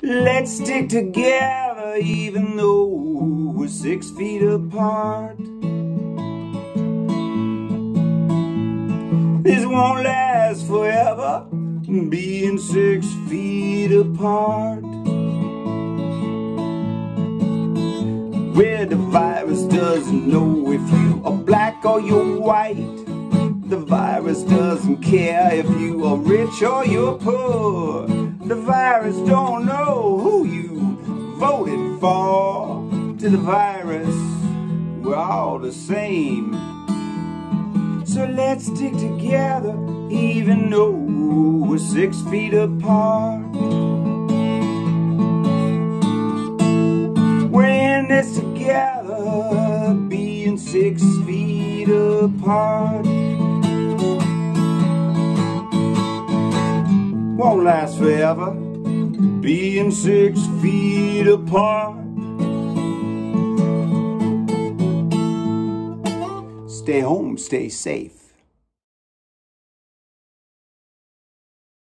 Let's stick together even though we're 6 feet apart. This won't last forever, being 6 feet apart. Where the virus doesn't know if you are black or you're white. The virus doesn't care if you are rich or you're poor. The virus don't know who you voted for. To the virus, we're all the same. So let's stick together even though we're 6 feet apart. We're in this together, being 6 feet apart. Won't last forever, being 6 feet apart. Stay home, stay safe.